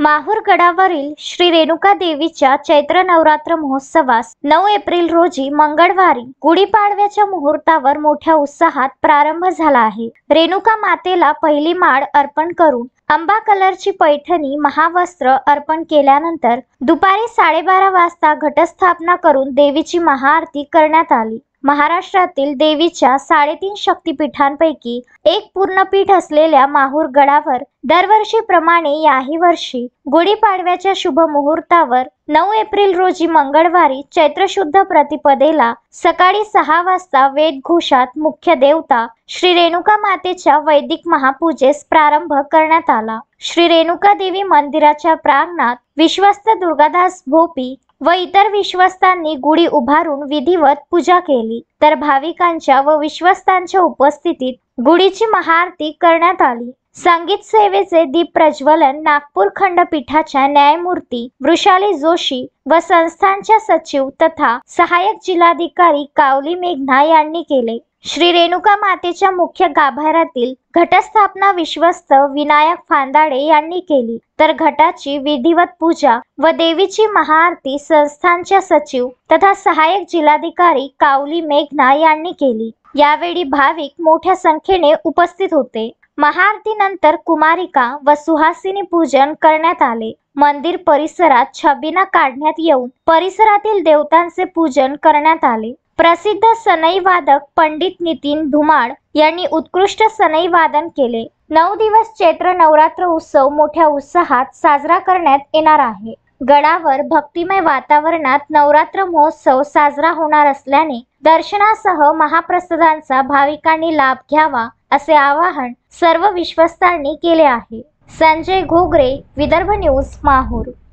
माहूर गडावरील श्री रेणुका देवीच्या चैत्र नवरात्र महोत्सवास 9 एप्रिल रोजी मंगळवारी गुढीपाडव्याच्या मुहूर्तावर मोठ्या उत्साहात प्रारंभ झाला आहे। रेणुका मातेला पहिली माळ अर्पण करून आंबा कलरची पैठणी महावस्त्र अर्पण केल्यानंतर दुपारी 12:30 वाजता घटस्थापना करून देवीची महाआरती करण्यात आली। महाराष्ट्रातील देवीच्या 3.5 शक्तिपीठांपैकी एक पूर्णपीठ असलेल्या माहूर गडावर दरवर्षीप्रमाणे याही वर्षी गुढीपाडव्याच्या शुभ मुहूर्तावर 9 एप्रिल रोजी मंगळवारी चैत्र शुद्ध प्रतिपदेला सकाळी 6 वाजता वेदघोषात मुख्य देवता श्री रेणुका मातेच्या वैदिक महापूजेस प्रारंभ करण्यात आला। श्री रेणुका देवी मंदिराच्या प्रांगणात विश्वस्त दुर्गादास भोपी व इतर विश्वस्तांनी गुढी उभारून विधिवत पूजा केली, तर भाविकांच्या व विश्वस्तांच्या उपस्थितीत गुढीची महाआरती करण्यात आली। संगीत सेवेचे दीप प्रज्वलन नागपूर खंडपीठाच्या न्यायमूर्ती वृषाली जोशी व संस्थानच्या सचिव तथा सहाय्यक जिल्हाधिकारी कावली मेघना यांनी केले। श्री रेणुका मातेच्या मुख्य गाभाऱ्यातील घटस्थापना विश्वस्त विनायक फांदाडे यांनी केली, तर घटाची विधिवत पूजा व देवीची महाआरती संस्थानच्या सचिव तथा सहाय्यक जिल्हाधिकारी कावली मेघना यांनी केली। यावेळी भाविक मोठ्या संख्येने उपस्थित होते। महाआरतीनंतर कुमारिका व सुहासिनी पूजन करण्यात आले। मंदिर परिसरात छबिना काढण्यात येऊन परिसरातील देवतांचे पूजन करण्यात आले। प्रसिद्ध सनई वादक पंडित नितीन धुमाळ यांनी उत्कृष्ट सनई वादन केले। 9 दिवस चैत्र नवरात्र उत्सव मोठ्या उत्साहात साजरा करण्यात येणार आहे। गडावर भक्तिमय वातावरणात नवरात्र महोत्सव साजरा होणार असल्याने दर्शनासह महाप्रसादांचा भाविकांनी लाभ घ्यावा असे आवाहन सर्व विश्वस्तांनी केले आहे। संजय घोगरे, विदर्भ न्यूज, माहूर।